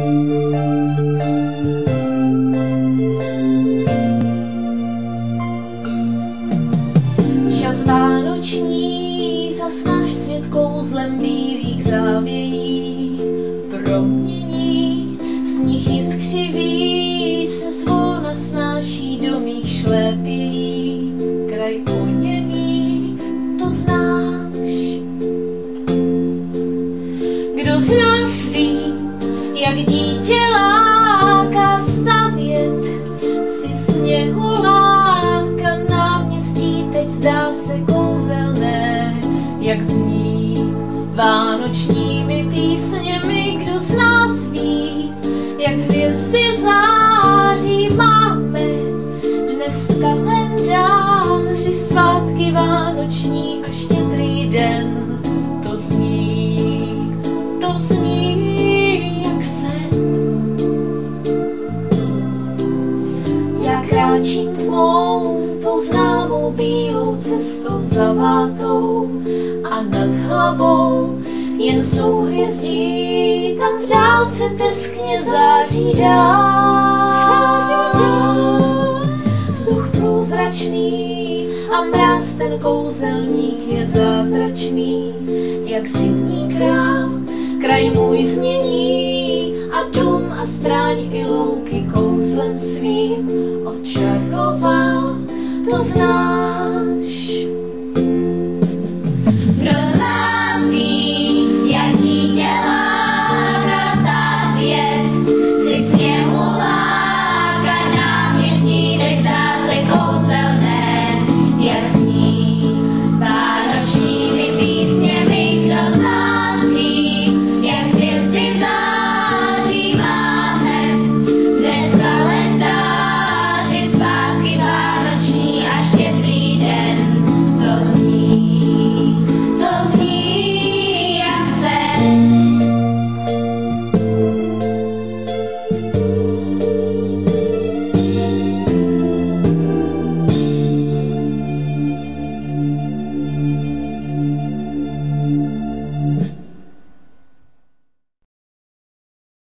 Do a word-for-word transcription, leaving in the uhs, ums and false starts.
Čas vánoční, zas náš svět kouzlem bílých závějí promění, sníh jiskřivý se zvolna snáší do mých šlépějí. Kraj oněmí, to znáš. Kdo z nás ví, jak dítě láká stavět si sněhuláka náměstí, teď zdá se kouzelné, jak zní vánočními písněmi. Kdo z nás ví, jak hvězdy září, máme dnes v kalendáři svátky vánoční a štědrý den. To zní, to zní jak sen. Já kráčím tvou, tou známou bílou cestou zavátou a nad hlavou jen souhvězdí, tam v dálce teskně září dál. Vzduch průzračný a mráz ten kouzelník je zázračný, jak zimní král. Kraj můj změní a dům a stráň i louky kouzlem svým očaroval, to znáš.